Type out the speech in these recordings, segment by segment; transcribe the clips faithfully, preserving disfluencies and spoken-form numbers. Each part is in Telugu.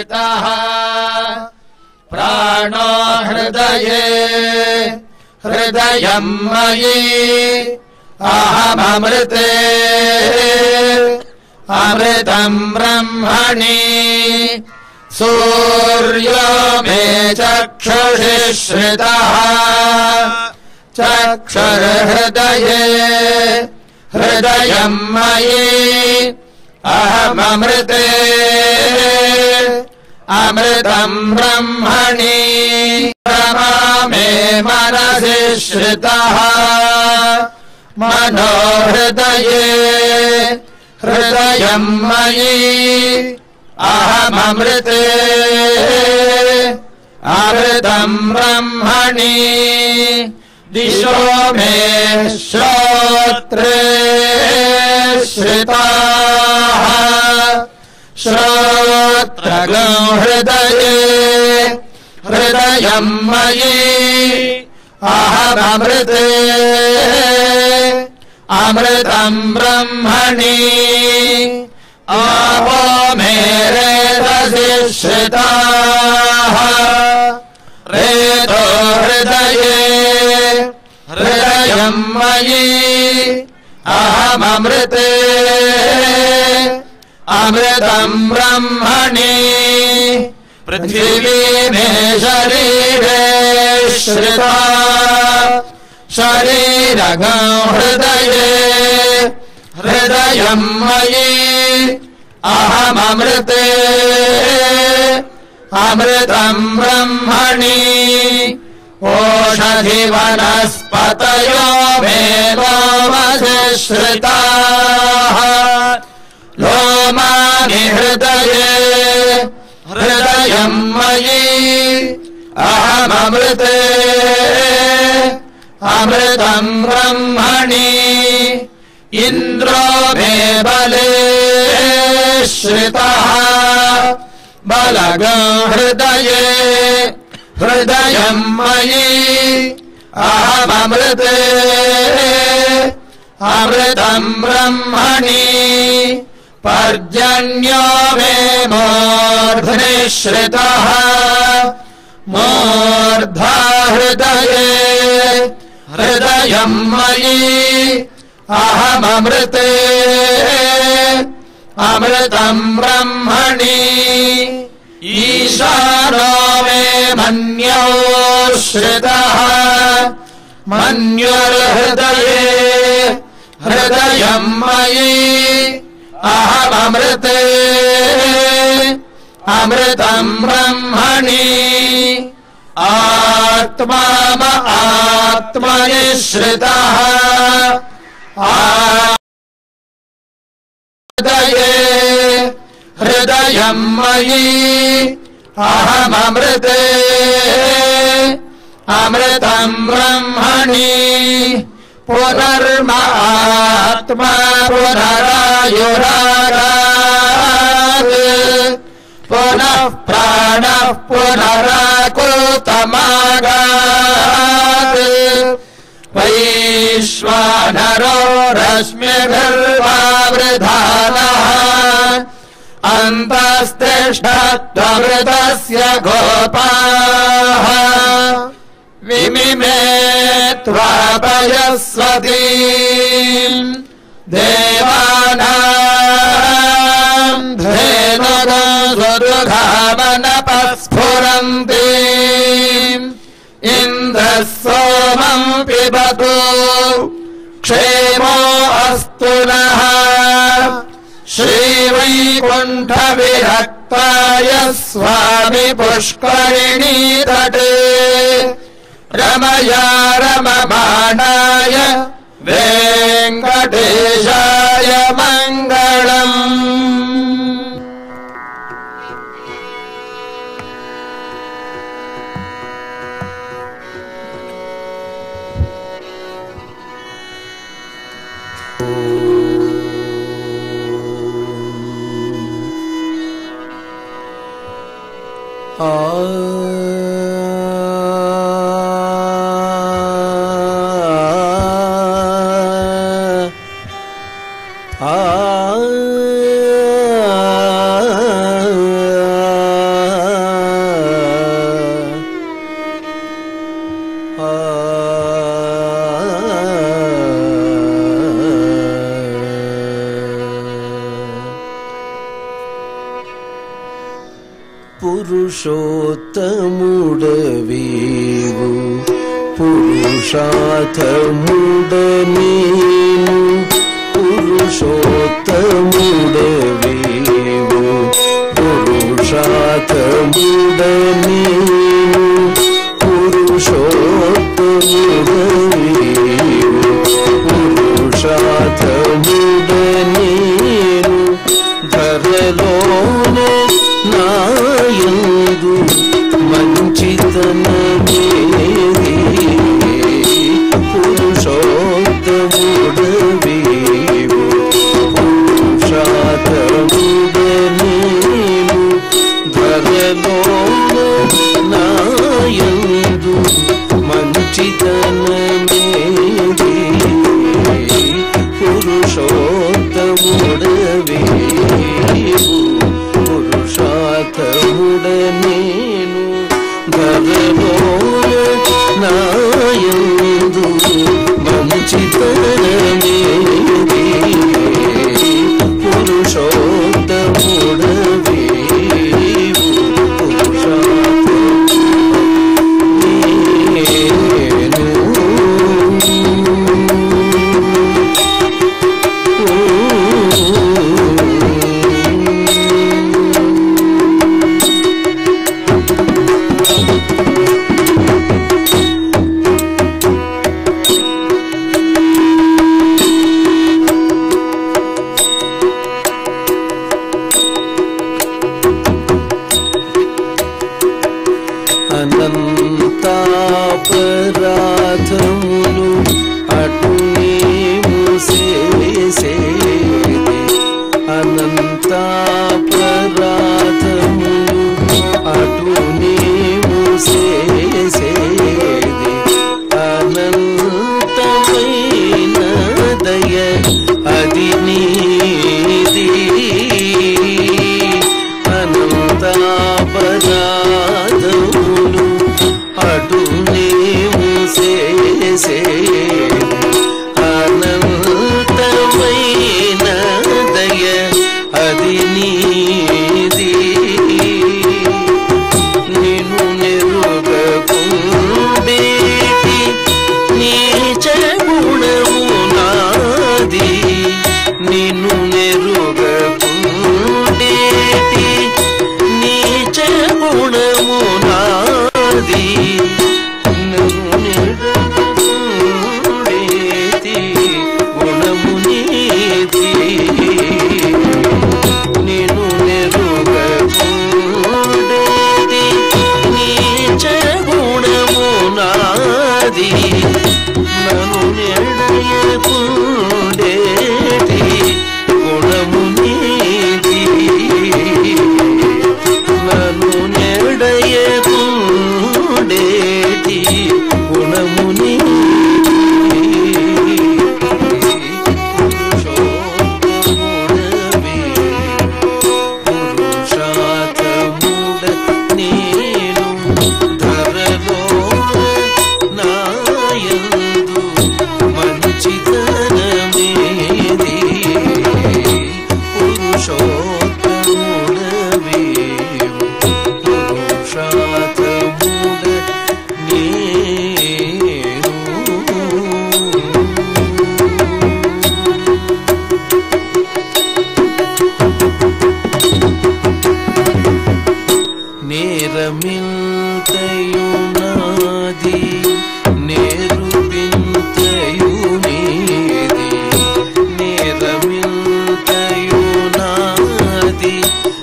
श्रितः प्राणो हृदये हृदयं मयि अहममृते अमृतं ब्रह्मणि सूर्यो मे चक्षुषि श्रितः चक्षुर्हृदये हृदयं मयि अहममृते अमृतं ब्रह्मणि रमा मे मनसि श्रितः मनो हृदये हृदयं मयि अहममृते अमृतं ब्रह्मणि दिशो मे श्रोत्रे श्रिताः श्रोत्रगो हृदये हृदयं मयि अहममृते अमृतं ब्रह्मणि आपो मे रेतसि श्रिताः रेतो हृदये हृदयं मयि अहममृते अमृतं ब्रह्मणि पृथिवी मे शरीरे श्रिता शरीरगो हृदये हृदयं मयि अहममृते अमृतं ब्रह्मणि ओषधि वनस्पतयो मे लोमसि श्रिताः लोमानि हृदये हृदयं मयि अहममृते अमृतं ब्रह्मणि इन्द्रो मे बले श्रितः बलगो हृदये हृदयं मयि अहममृते अमृतं ब्रह्मणि पर्जन्यो मे मूर्ध्नि श्रितः मूर्धा हृदये हृदयं मयि अहममृते अमृतं ब्रह्मणि ईशानो मे मन्यो श्रितः मन्युर्हृदये हृदयं मयि अहममृते अमृतं ब्रह्मणि आत्मा आत्मनि श्रितः हृदये हृदयं मयि अहममृते अमृतं ब्रह्मणि पुनर्मात्मा पुनरायुरागात् पुनः प्राणः पुनराकुतमागात् वैश्वानरो रश्मिभिर्वावृधानः अन्तस्तिष्ठत्वमृतस्य गोपाः विमिमे त्वापयस्वतीम् देवानां धेनुगो सुदुघामनपस्फुरन्ति इन्द्रः सोमं पिबतु क्षेमो अस्तु नः श्रीवैकुण्ठविरक्ताय स्वामि पुष्करिणी तटे रमया रममाणाय वेङ्कटेशाय मङ्गलम्। आ आ పురుషోత్తముడవీవు పురుషార్థముడనీను పురుషోత్తముడవీవు పురుషార్థముడనీను పురుషోత్తముడవీవు పురుషార్థముడనీను ధరలోనే నాయందు మంచితనమేది పురుషోత్తముడవీవు పురుషార్థముడనీను ధరలోనే నాయందు మంచితనమేది పురుషోత్తముడవీవు పురుషార్థముడనీను ధరలోన నాయందు మంచితనమేది పురుషోత్తముడవీవు పురుషార్థముడనీను అనంతాపరాధములు అటునే మూసేసేది అనంతాపరాధములు అటునే మూసేసేది అనంతమైన దయ అది నీది అనంతాపరాధములు అటునే మూసేసేది అనంతమైన దయ అది నీది నిన్ను నెరుగకుండేటి నీచ గుణము నాది నిన్ను నెరుగకుండేటి నీచ గుణము నాది నన్ను నెరుగకుండేటి గుణము నీది నిన్ను నెరుగకుండేటి నీచ గుణము నాది నన్ను నెడయకుండేటి గుణము నీది నన్ను నెడయకుండేటి గుణము నీది పురుషోత్తముడనీను ధరలోన నాయందు మంచితనమేది పురుషోత్తముడవీవు పురుషార్థముడనీను నేరమింతయు నాది నేరుపింతయు నీది నేరమింతయు నాది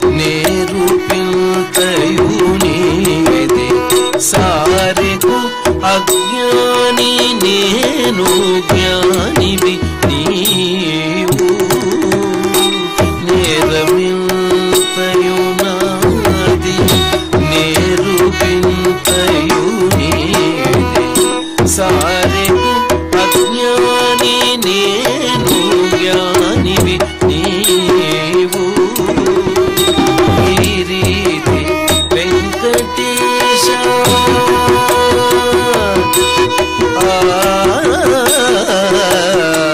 నేరుపింతయు నీది సారెకు అజ్ఞాని నేను జ్ఞానివి నీవు నేరమింతయు నాది నేరుపింతయు నీది సారెకు అజ్ఞాని నేను జ్ఞానివి నీవు ఈ రీతి వెంకటేశ ఆ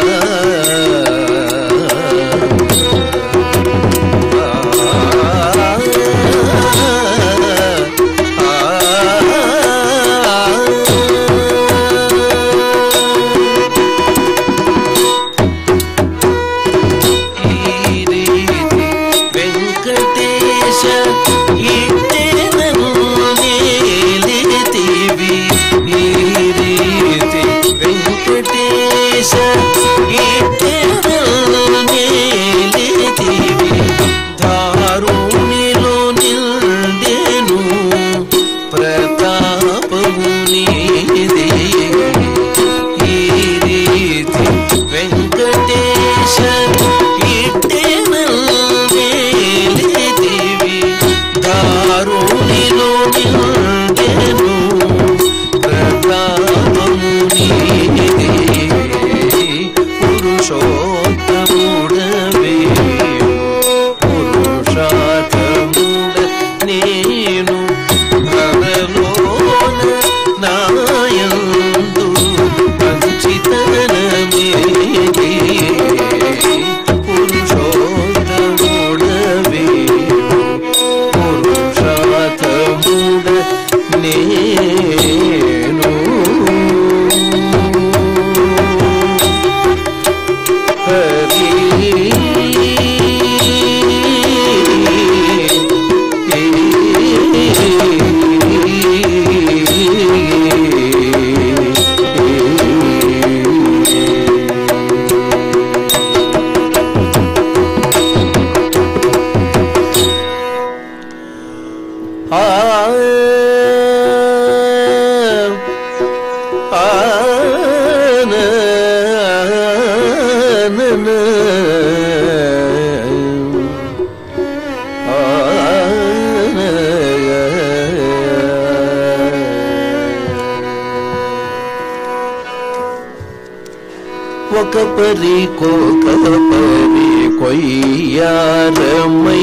పరి కోక పరి కొయ్యారమై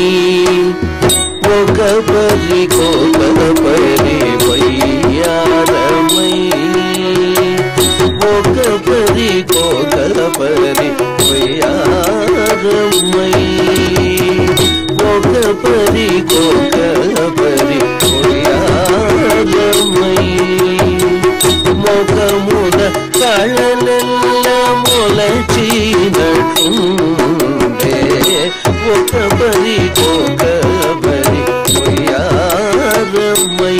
ఒక పరి కోక పరి కొయ్యారమై ఒక పరి కోక పరి కొయ్యారమై ఒక పరి కోక పరి కొయ్యారమై మొగముద కళలెల్ల మొలచినట్టుండే ఒక పరి కోక పరి కొయ్యారమై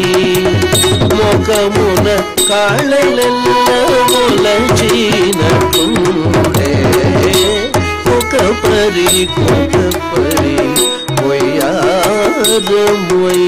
మొగమున కళలెల్ల మొలచినట్టుండే ఒక పరి కోక పరి కొయ్యారమై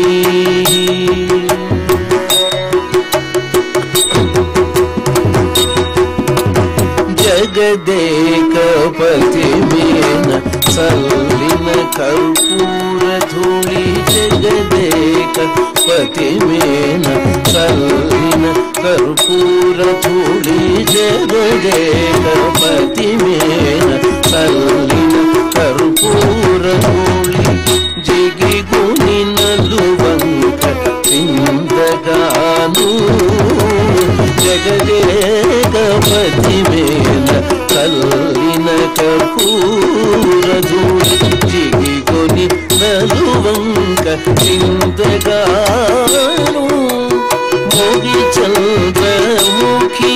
జగదేకపతి మేన సల్లిన కర్పూర ధూళి జగదేకపతి మేన సల్లిన కర్పూర ధూళి జగదేకపతి మేన సల్లిన కర్పూర ధూళి జిగి గుని నలువంక చిందగాను జగదేకపతి మేన కల్లిన కర్పూర ధూళి జిగి గుని నలువంక చిందగాను మోగి చంద్రముఖి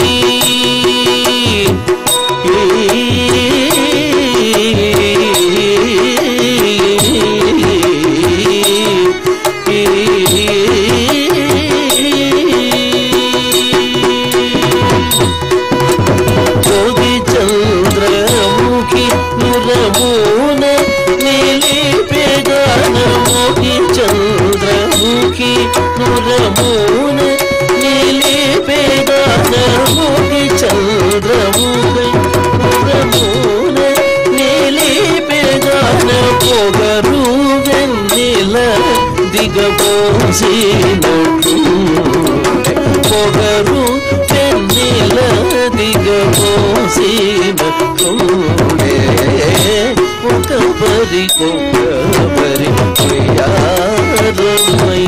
నురమూన నిలిపేగాన మోగి చంద్రముఖి నురమూన నిలిపేగాన పొగరు వెన్నెల దిగబోసినట్టు పొగరు వెన్నెల దిగబోసినట్టుండే ఒక పరి కొక పరి కొయ్యారమై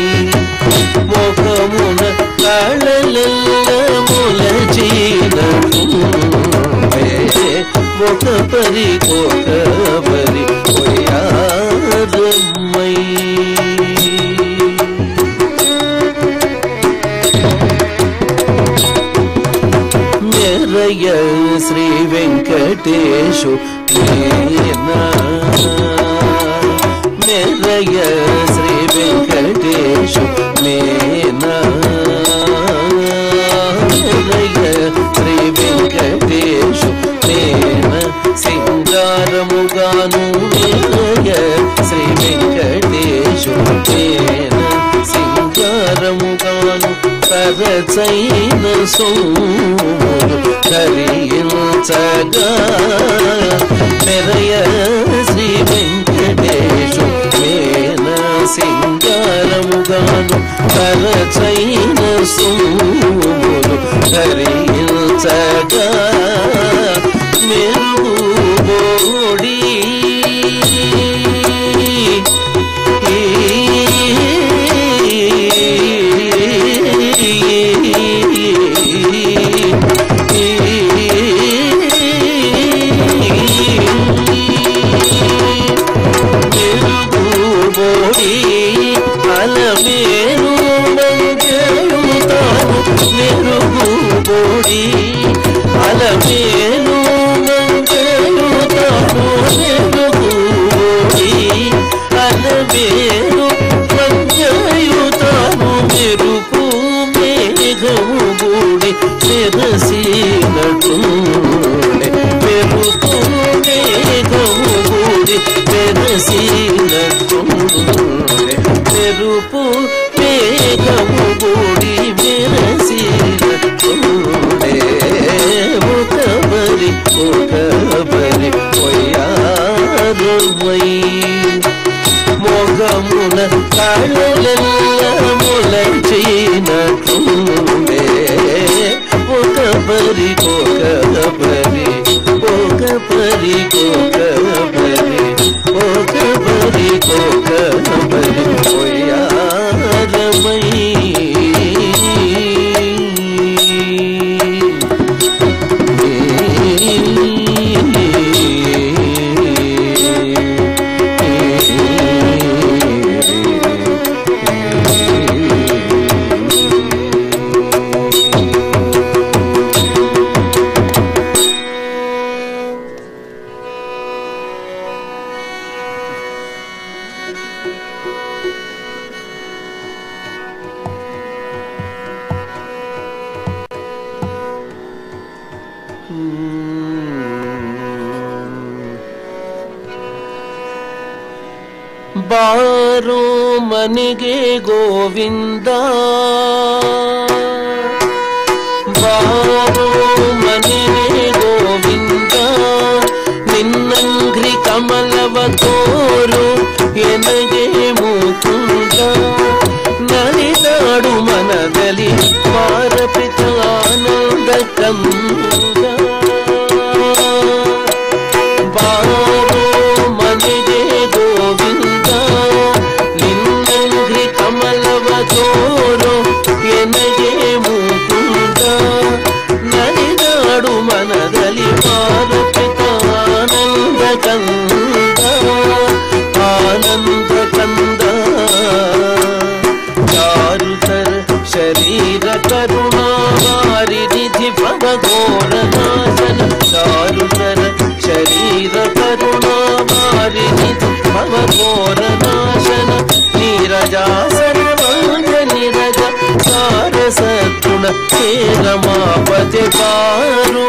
మొగమున కళలెల్ల మొలచినట్టుండే ఒక పరి కొక పరి కొయ్యారమై మెరయ శ్రీ వెంకటేశు మెరయ శ్రీ వెంకటేశు మేనా మెరయ శ్రీ కరచైన సోములు ధరించగా మెరయ శ్రీ వెంకటేశు మేన సింగారముగాను కరచైన సోములు ధరించగా మెరుగుబోడి అలమేలు మంగళుతాను మెరుగుబోడి అలమేలు మంగళుతాను మెరుగుబోడి అలమేలు మంగళుతాను మెరుపు మేఘము గూడి మెరసినట్టుండే మెరుపు మేఘము గూడి మెరసినట్టుండే మెరుపు మేఘము గూడి మెరసినట్టుండే ఒకబరి ఒకబరి పొయ్యారువై మొగమున కాళ్ళెల్ల మొలచినట్టుండే ఒకబరి ఒకబరి ఒకబరి ఒకబరి ఒకబరి ఒకబరి పొయ్యారమై ಬಾರೋ ಮನೆಗೆ ಗೋವಿಂದ ಬಾರೋ ಮನೆಗೆ ಗೋವಿಂದ ನಿನ್ನಂಗ್ರಿ ಕಮಲವ ತೋರು ಎನಗೆ ಮುಕುಂದ ನಲಿದಾಡು ಮನದಲ್ಲಿ ಪಾರಪಿತ ಆನಂದ ಕಂದ ಬಾರೋ ಮನೆಗೆ ಗೋವಿಂದ ನಿನ್ನಂಗ್ರಿ ಕಮಲವ ತೋರು ಎನಗೆ ಮುಕುಂದ ನಲಿದಾಡು ಮನದಲ್ಲಿ ಪಾರಪಿತ ಆನಂದ ಕಂದ ಆನಂದ ಕಂದ ಚಾರುತರ ಶರೀರ ಕರುಣಾವಾರಿ ನಿಧಿ ಭವಘೋರ ನಾಶನ ಚಾರುತರ ಶರೀರ ಕರುಣಾವಾರಿ ನಿಧಿ ಭವಘೋರ ನಾಶನ ನೀರಜಾಸನ ವಂಗ ನಿರಜ ಸಾರ ಸದ್ಗುಣ ಹೇ ರಮಾಪತಿ ಪಾರೋ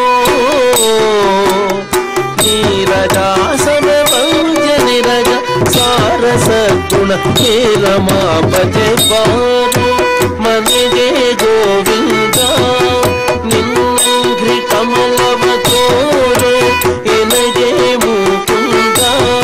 ನೀರಜಾಸನ ವಂಗ ನಿರಜ ಸಾರ ಸದ್ಗುಣ ಹೇ ರಮಾಪತಿ ಪಾರೋ ಮನೆಗೆ ಗೋವಿಂದ ನಿನ್ನಂಗ್ರಿ ಕಮಲವ ತೋರು ಎನಗೆ ಮುಕುಂದ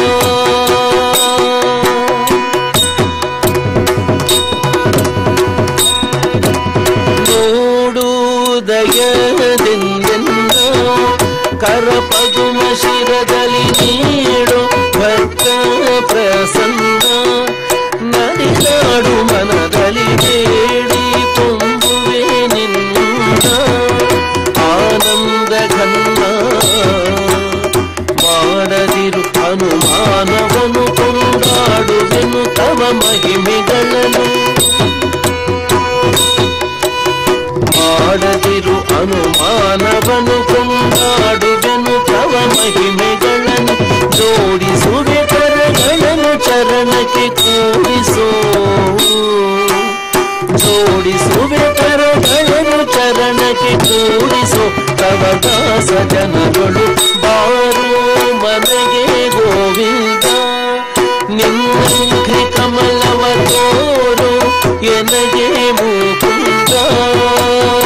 ನೋಡುದಯದಿಂದೆನ್ನ ಕರಪದುಮ ಶಿರದಲ್ಲಿ ನೀಡು ಭಕ್ತ ಪ್ರಸನ್ನ ನಲಿದಾಡು ಮನದಲ್ಲಿ ಬೇಡಿ ತುಂಬುವೆ ನಿನ್ನ ಆನಂದ ಘನ್ನ ಮಾಡದಿರು ಅನುಮಾನವನು ಕೊಂಡಾಡುವೆನು ತವ ಮಹಿಮೆಗಳನ್ನು ಮಾಡದಿರು ಅನುಮಾನವನು ಕೊಂಡಾಡುವೆನು ತವ ಮಹಿಮೆಗಳನ್ನು ಜೋಡಿಸುವೆ ಕರಗಳನ್ನು ಚರಣಕ್ಕೆ ಕೂಡಿಸೋ ಜೋಡಿಸುವೆ ಕರಗಳನ್ನು ಚರಣಕ್ಕೆ ಕೂಡಿಸೋ ತವ ದಾಸ ಜನಗಳು ಬಾರೋ ಮನೆಗೆ ಗೋವಿಂದ ನಿನ್ನಂಗ್ರಿ ಕಮಲವ ತೋರು ಎನಗೆ ಮುಕುಂದ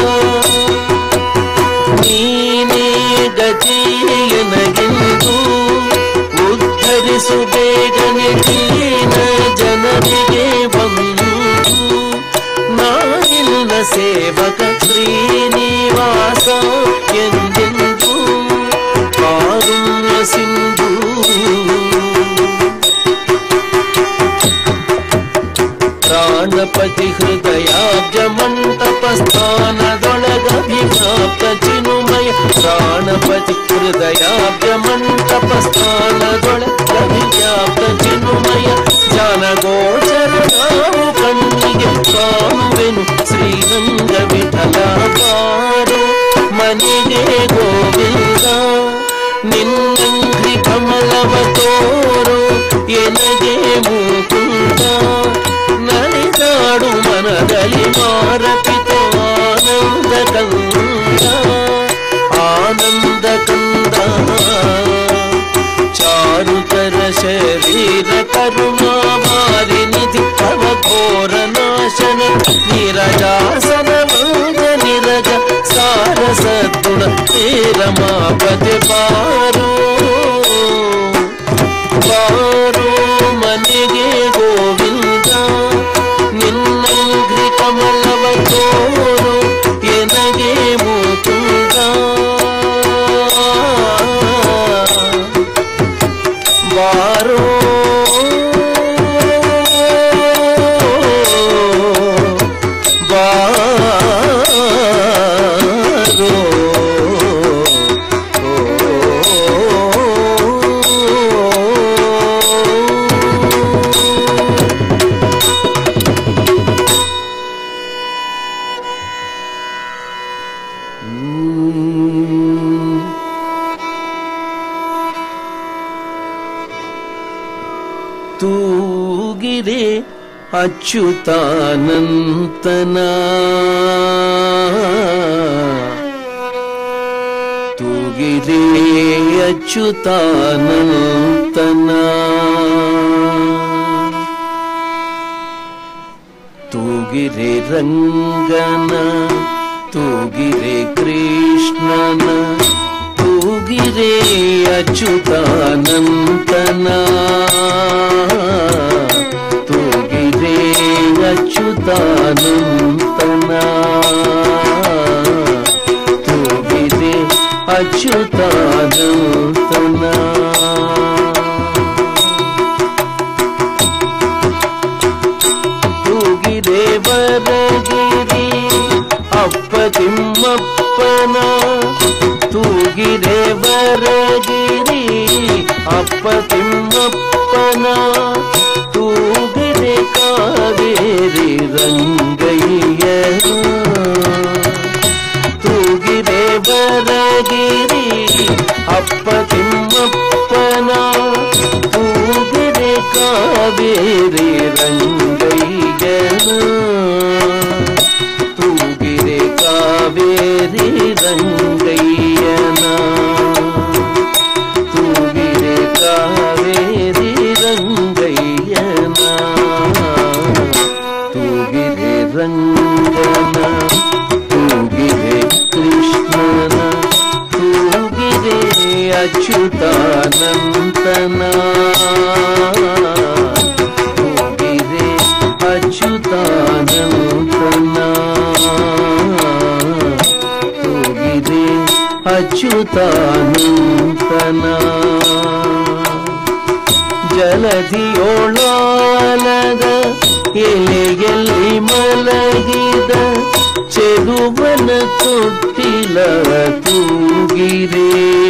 ಹೃದಯಾಬ್ಜ ಮಂಟಪ ಸ್ಥಾನದೊಳೆ ರವಿವ್ಯಾಪ್ತ ಚಿನ್ಮಯ ಜಾನಗೋಚರ ನಾವು ಕಣ್ಣಿಗೆ ಕಾಣುವೆನು ಶ್ರೀರಂಗ ವಿಠಲ ಬಾರೋ ಮನೆಗೆ ಗೋವಿಂದ ನಿನ್ನಂಗ್ರಿ ಕಮಲವ ತೋರೋ ಎನಗೆ ಮುಕುಂದ ನಲಿದಾಡು ಮನದಲ್ಲಿ ಮಾರಪಿತ ಆನಂದ ಕಂದ ಆನಂದ ಕಂದ ಚಾರುತರ ಶರೀರ ಕರುಣಾಮಾರಿ ನಿಧಿ ಅವಘೋರ ನಾಶನ ನಿರಜಾಸನ ಮಂಗ ನಿರಜ ಸಾರ ಸದ್ಗುಣ ರಮಾಪತಿ ಬಾರೋ ಬಾರೋ ಮನೆಗೆ ಗೋವಿಂದ ನಿನ್ನಂಗ್ರಿ ಕಮಲವ ತೋರೋ ಎನಗೆ ಮುಕುಂದ ಬಾರೋ ತೂಗಿರೆ ಅಚ್ಯುತಾನಂತನ ತೂಗಿರೆ ಅಚ್ಯುತಾನಂತನ ತೂಗಿರೆ ರಂಗನ ತೂಗಿರೆ ಕೃಷ್ಣನ ತೂಗಿರೆ ಅಚ್ಯುತಾನಂತನ ತೂಗಿರೆ ಅಚ್ಯುತಾನಂತನ ತೂಗಿರೆ ಅಚ್ಯುತಾನಂತನ ತೂಗಿರೆ ವರಗಿರಿ ಅಪ್ಪ ತಿಮ್ಮಪ್ಪನ ತೂಗಿರೆ ವರಗಿರಿ ಅಪ್ಪ ತಿಮ್ಮಪ್ಪನ ತೂಗಿರೆ ಕಾವೇರಿ ರಂಗಯ್ಯ ತೂಗಿರೆ ವರಗಿರಿ ಅಪ್ಪ ತಿಮ್ಮಪ್ಪನ ತೂಗಿರೆ ಕಾವೇರಿ ರಂಗಯ್ಯನ ತೂಗಿರೆ ಕಾವೇರಿ ರಂಗಯ್ಯನ ತೂಗಿರೆ ಕಾವೇರಿ ರಂಗಯ್ಯನ ತೂಗಿರೆ ರಂಗನ ತೂಗಿರೆ ಕೃಷ್ಣನ ತೂಗಿರೆ ಅಚ್ಯುತಾನಂತನ ತೂಗಿರೆ ಅಚ್ಯುತಾನಂತನ ತೂಗಿರೆ ಅಚ್ಯುತಾನಂತನ ಜಲಧಿಯೋಳಾಲದ ಎಲೆಯಲ್ಲಿ ಮಲಗಿದ ಚೆಲುವನ ತೊಟ್ಟಿಲ ತೂಗಿರೆ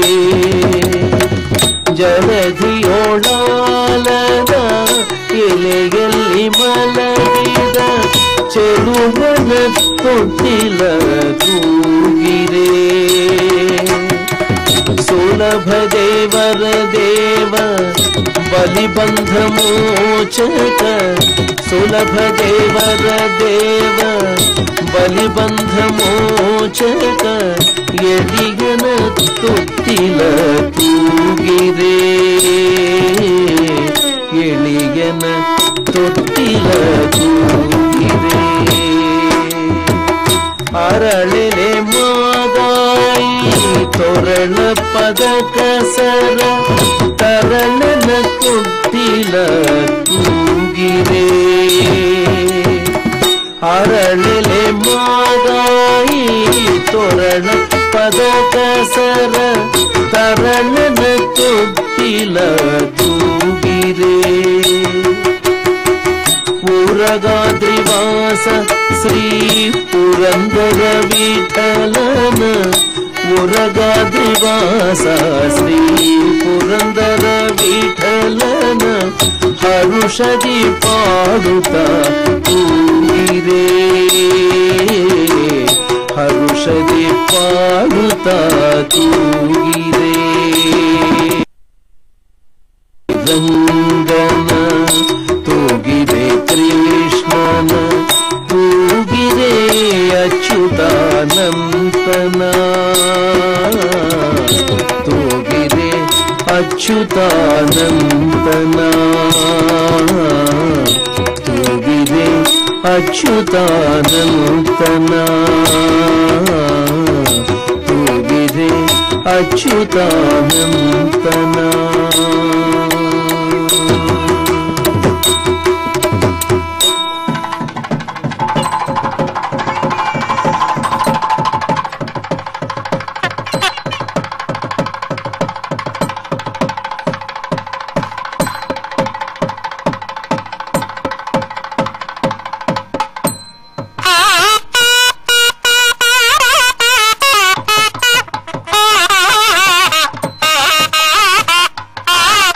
ಜಲಧಿಯೋಳಾಲದ ಎಲೆಯಲ್ಲಿ ಮಲಗಿದ ಚೆಲುವನ ತೊಟ್ಟಿಲ ತೂಗಿರೆ ಸುಲಭ ದೇವರ ದೇವ ಬಲಿಬಂಧ ಮೋಚಕ ಸುಲಭ ದೇವರ ದೇವ ಬಲಿಬಂಧ ಮೋಚಕ ಎಡಿಗನ ತೊಟ್ಟಿಲ ತೂಗಿರೆ ಎಳಿಗನ ತೊಟ್ಟಿಲ ತೂಗಿರೆ ಅರಳೆಲೆ ಮಾದಾಯಿ ತೊರಳ ಪದಕ ಸರ ತರಳನ ತೊಟ್ಟಿಲ ತೂಗಿರೆ ಅರಳೆಲೆ ಮಾದಾಯಿ ತೊರಳ ಪದಕ ಸರ ತರಳನ ತೊಟ್ಟಿಲ ತೂಗಿರೆ ಪುರಗಾದ್ರಿವಾಸ ಶ್ರೀ ಪುರಂದರ ವಿಠಲನ ಉರಗಾದ್ರಿವಾಸ ಶ್ರೀ ಪುರಂದರ ವಿಠಲನ ಹರುಷದಿ ಪಾಡುತ್ತ ತೂಗಿರೆ ಹರುಷದಿ ಪಾಡುತ್ತ ತೂಗಿರೆ ರಂಗನ ತೂಗಿದೆ ಕೃಷ್ಣನ ತೂಗಿದೆ ಅಚ್ಯುತಾನಂತನ ತೂಗಿದೆ ಅಚ್ಯುತಾನಂತನ ತೂಗಿದೆ ಅಚ್ಯುತಾನಂತನ ತೂಗಿದೆ ಅಚ್ಯುತಾನಂತನ Ah!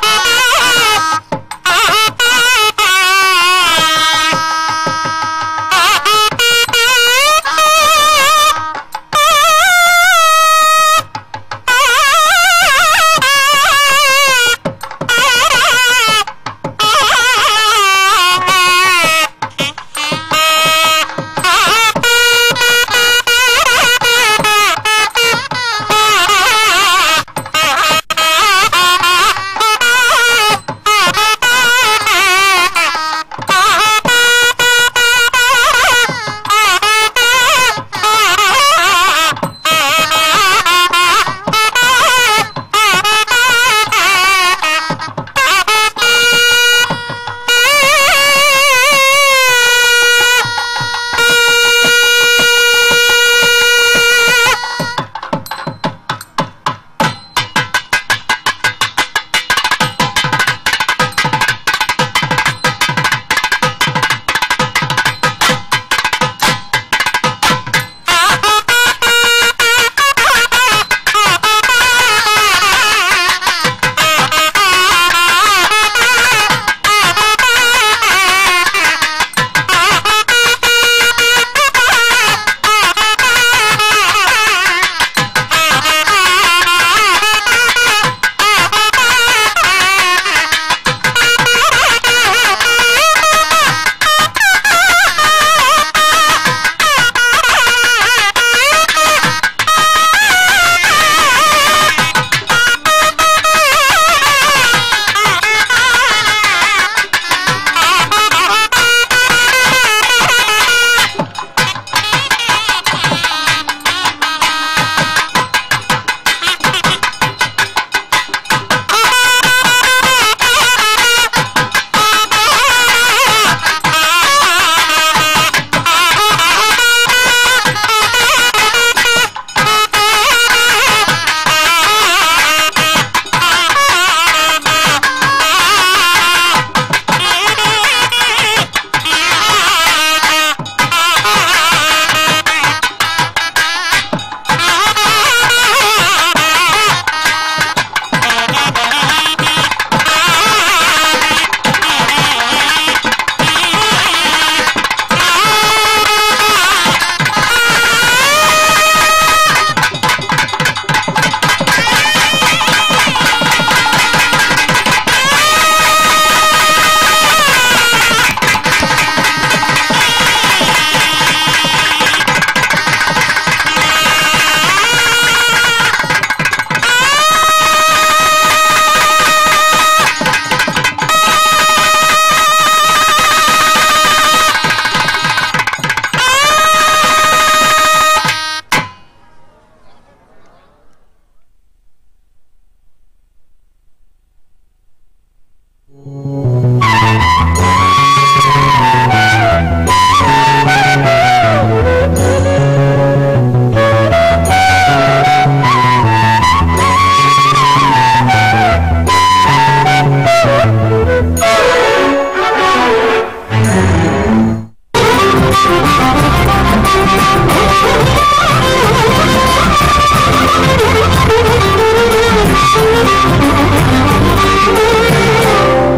Thank you.